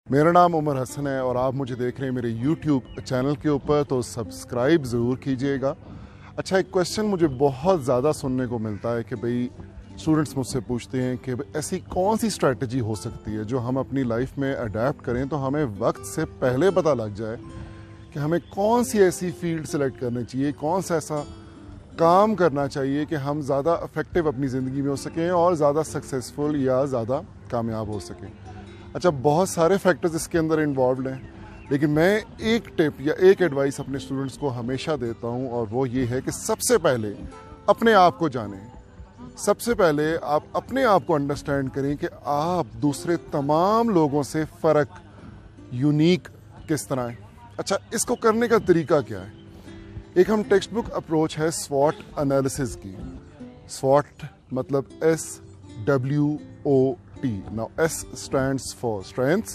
मेरा नाम उमर हसन है और आप मुझे देख रहे हैं मेरे YouTube चैनल के ऊपर, तो सब्सक्राइब ज़रूर कीजिएगा। अच्छा, एक क्वेश्चन मुझे बहुत ज़्यादा सुनने को मिलता है कि भाई स्टूडेंट्स मुझसे पूछते हैं कि ऐसी कौन सी स्ट्रैटेजी हो सकती है जो हम अपनी लाइफ में अडेप्ट करें तो हमें वक्त से पहले पता लग जाए कि हमें कौन सी ऐसी फील्ड सेलेक्ट करनी चाहिए, कौन सा ऐसा काम करना चाहिए कि हम ज़्यादा इफ़ेक्टिव अपनी ज़िंदगी में हो सकें और ज़्यादा सक्सेसफुल या ज़्यादा कामयाब हो सकें। अच्छा, बहुत सारे फैक्टर्स इसके अंदर इन्वॉल्व हैं, लेकिन मैं एक टिप या एक एडवाइस अपने स्टूडेंट्स को हमेशा देता हूं और वो ये है कि सबसे पहले अपने आप को जानें। सबसे पहले आप अपने आप को अंडरस्टैंड करें कि आप दूसरे तमाम लोगों से फ़र्क, यूनिक किस तरह है। अच्छा, इसको करने का तरीका क्या है? एक हम टेक्स्ट बुक अप्रोच है SWOT एनालिसिस की। SWOT मतलब SWOT। Now S stands for strengths,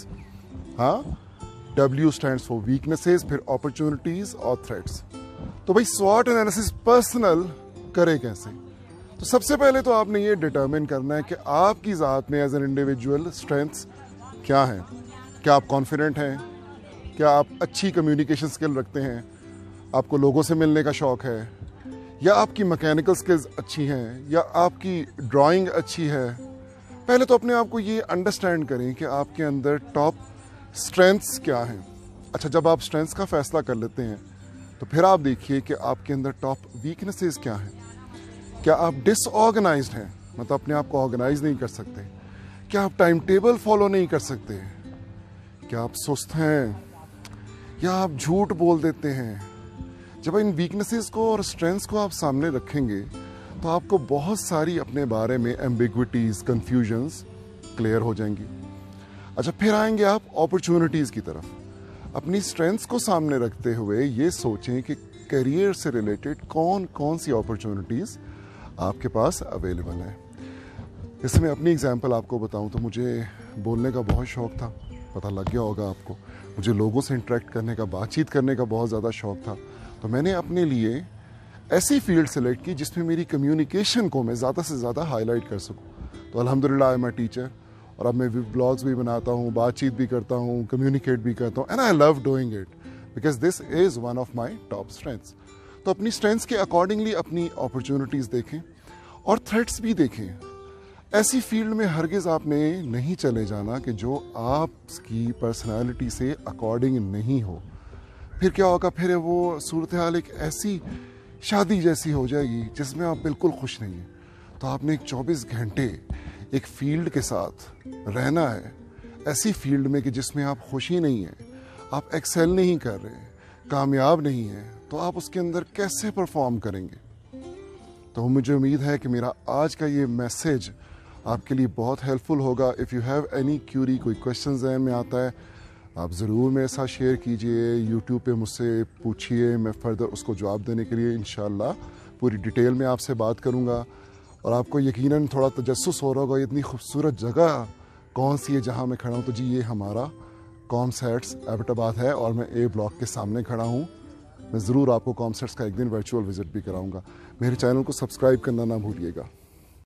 W stands for weaknesses, फिर opportunities और threats। तो भाई SWOT एनालिसिस पर्सनल करे कैसे? तो सबसे पहले तो आपने ये डिटरमिन करना है कि आपकी ज़ात में एज एन इंडिविजुअल स्ट्रेंथ्स क्या हैं। क्या आप कॉन्फिडेंट हैं? क्या आप अच्छी कम्युनिकेशन स्किल रखते हैं? आपको लोगों से मिलने का शौक़ है? या आपकी मैकेनिकल स्किल्स अच्छी हैं? या आपकी ड्राइंग अच्छी है? पहले तो अपने आप को ये अंडरस्टैंड करें कि आपके अंदर टॉप स्ट्रेंथ्स क्या हैं। अच्छा, जब आप स्ट्रेंथ्स का फैसला कर लेते हैं तो फिर आप देखिए कि आपके अंदर टॉप वीकनेसेस क्या हैं। क्या आप डिसऑर्गेनाइज्ड हैं, मतलब अपने आप को ऑर्गेनाइज नहीं कर सकते? क्या आप टाइम टेबल फॉलो नहीं कर सकते? क्या आप सुस्त हैं? या आप झूठ बोल देते हैं? जब इन वीकनेसेस को और स्ट्रेंथ्स को आप सामने रखेंगे तो आपको बहुत सारी अपने बारे में एम्बिग्विटीज़, कन्फ्यूजन्स क्लियर हो जाएंगी। अच्छा, फिर आएंगे आप अपॉर्चुनिटीज़ की तरफ। अपनी स्ट्रेंथ्स को सामने रखते हुए ये सोचें कि करियर से रिलेटेड कौन कौन सी अपॉर्चुनिटीज़ आपके पास अवेलेबल हैं। जैसे मैं अपनी एग्जांपल आपको बताऊं तो मुझे बोलने का बहुत शौक़ था, पता लग गया होगा आपको। मुझे लोगों से इंटरेक्ट करने का, बातचीत करने का बहुत ज़्यादा शौक़ था। तो मैंने अपने लिए ऐसी फील्ड सेलेक्ट की जिसमें मेरी कम्युनिकेशन को मैं ज़्यादा से ज़्यादा हाईलाइट कर सकूं। तो अल्हम्दुलिल्लाह आई एम अ टीचर और अब मैं ब्लॉग्स भी बनाता हूं, बातचीत भी करता हूं, कम्युनिकेट भी करता हूं, and I love doing it because this is one of my top strengths. तो अपनी स्ट्रेंथ्स के अकॉर्डिंगली अपनी अपॉर्चुनिटीज़ देखें और थ्रेट्स भी देखें। ऐसी फील्ड में हरगिज़ आपने नहीं चले जाना कि जो आपकी पर्सनैलिटी से अकॉर्डिंग नहीं हो। फिर क्या होगा? फिर वो सूरत हाल एक ऐसी शादी जैसी हो जाएगी जिसमें आप बिल्कुल खुश नहीं हैं। तो आपने 24 घंटे एक फील्ड के साथ रहना है, ऐसी फील्ड में कि जिसमें आप खुशी नहीं है, आप एक्सेल नहीं कर रहे, कामयाब नहीं हैं, तो आप उसके अंदर कैसे परफॉर्म करेंगे? तो मुझे उम्मीद है कि मेरा आज का ये मैसेज आपके लिए बहुत हेल्पफुल होगा। If you have any query, कोई क्वेश्चन ज़हन में आता है, आप ज़रूर मेरे साथ शेयर कीजिए, यूट्यूब पे मुझसे पूछिए। मैं फ़र्दर उसको जवाब देने के लिए इंशाल्लाह पूरी डिटेल में आपसे बात करूँगा। और आपको यकीनन थोड़ा तजस्सुस हो रहा होगा इतनी खूबसूरत जगह कौन सी है जहाँ मैं खड़ा हूँ। तो जी, ये हमारा कॉमसेट्स एबटाबाद है और मैं A ब्लॉक के सामने खड़ा हूँ। मैं ज़रूर आपको कॉमसेट्स का एक दिन वर्चुअल विज़िट भी कराऊँगा। मेरे चैनल को सब्सक्राइब करना ना भूलिएगा।